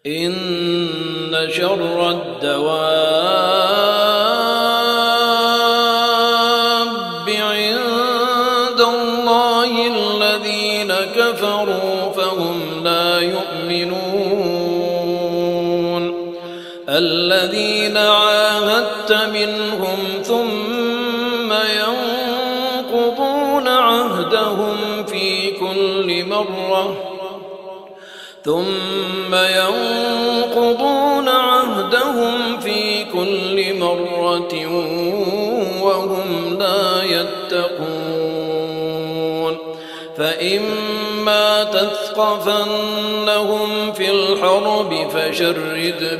إن شر الدواب عند الله الذين كفروا فهم لا يؤمنون الذين عاهدت منهم ثم ينقضون عهدهم في كل مرة وهم لا يتقون فإما تثقفنهم في الحرب فشرد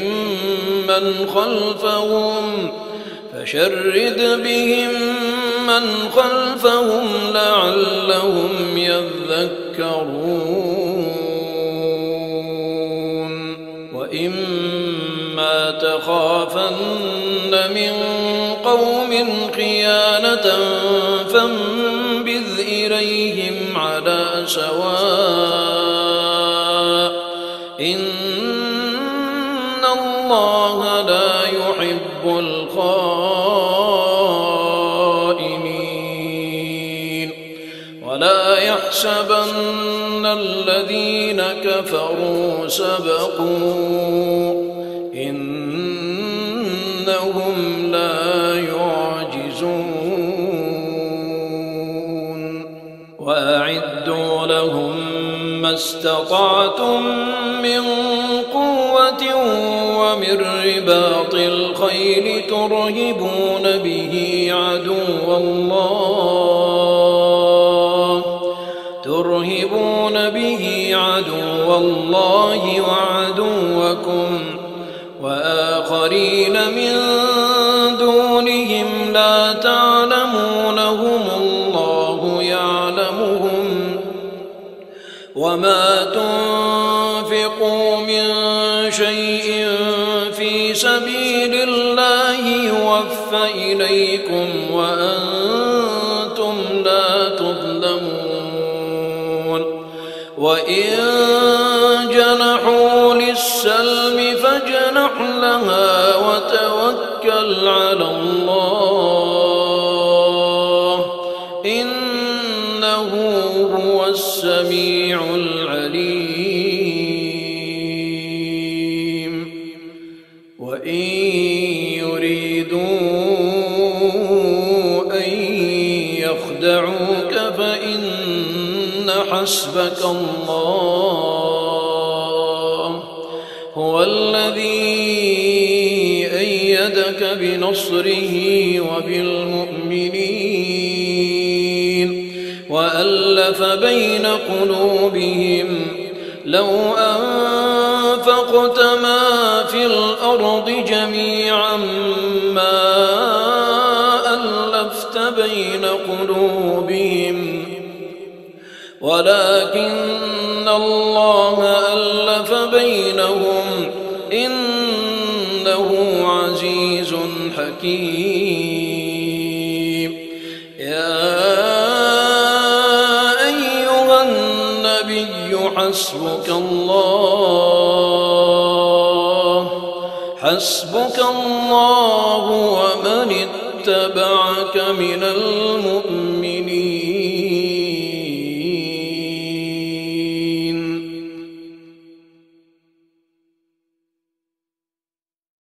بهم من خلفهم لعلهم يذكرون وإما تخافن من قوم خيانة فانبذ إليهم على سواء إن الله لا يحب الخائنين ولا يحسبن الذين كفروا سبقوا إنهم لا يعجزون وأعدوا لهم ما استطعتم من قوة ومن رباط الخيل ترهبون به عدو الله وعدوكم وآخرين من دونهم لا تعلمونهم الله يعلمهم وما تنفقوا من شيء في سبيل الله يوفى إليكم وأنتم لا تظلمون وإن جنحوا للسلم فاجنح لها وتوكل على الله إنه هو السميع العليم وإن يريدوا أن يخدعوك فإن حسبك الله هو الذي أيدك بنصره وبالمؤمنين وألف بين قلوبهم لو أنفقت ما في الأرض جميعا ما ألفت بين قلوبهم ولكن الله ألف بينهم إنه عزيز حكيم يا أيها النبي حسبك الله ومن اتبعك من المؤمنين